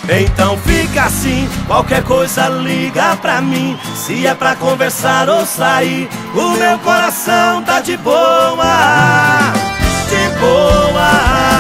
Então fica assim, qualquer coisa liga pra mim. Se é pra conversar ou sair, o meu coração tá de boa, de boa.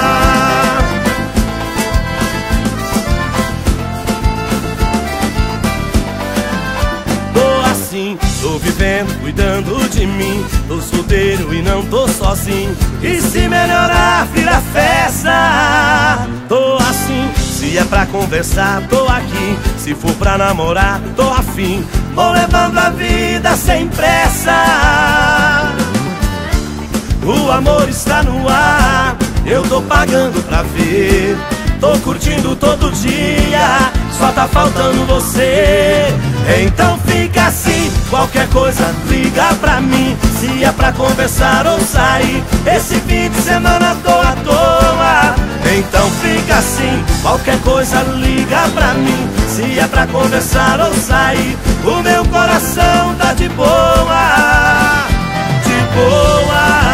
Tô assim, tô vivendo, cuidando de mim. Tô solteiro e não tô sozinho. E se melhorar, vira festa. Tô assim, se é pra conversar, tô aqui. Se for pra namorar, tô afim. Vou levando a vida sem pressa. O amor está no ar, eu tô pagando pra ver. Tô curtindo todo dia, só tá faltando você. Então fica assim, qualquer coisa liga pra mim. Se é pra conversar ou sair, esse fim de semana tô à toa. Então fica assim, qualquer coisa liga pra mim. Se é pra conversar ou sair, o meu coração tá de boa, de boa.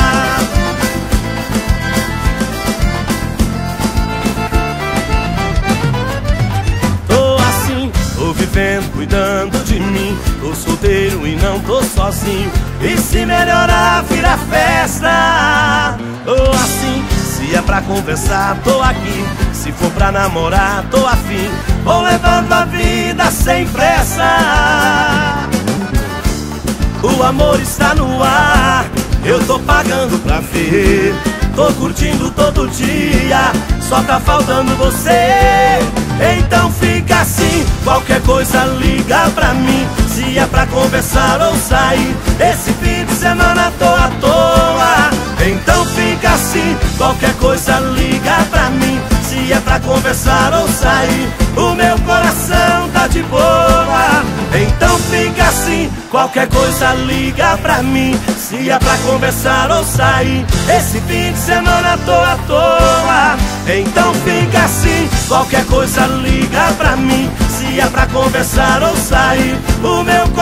Tô vivendo, cuidando de mim. Tô solteiro e não tô sozinho. E se melhorar, vira festa. Tô assim, se é pra conversar, tô aqui. Se for pra namorar, tô afim. Vou levando a vida sem pressa. O amor está no ar, eu tô pagando pra ver. Tô curtindo todo dia, só tá faltando você. Então fica assim, qualquer coisa liga pra mim. Se é pra conversar ou sair, esse fim de semana tô à toa. Então fica assim, qualquer coisa liga pra mim. Se é pra conversar ou sair, o meu coração tá de boa. Então fica assim, qualquer coisa liga pra mim. Se é pra conversar ou sair, esse fim de semana tô à toa. Então fica assim, qualquer coisa liga pra mim. Se é pra conversar ou sair, o meu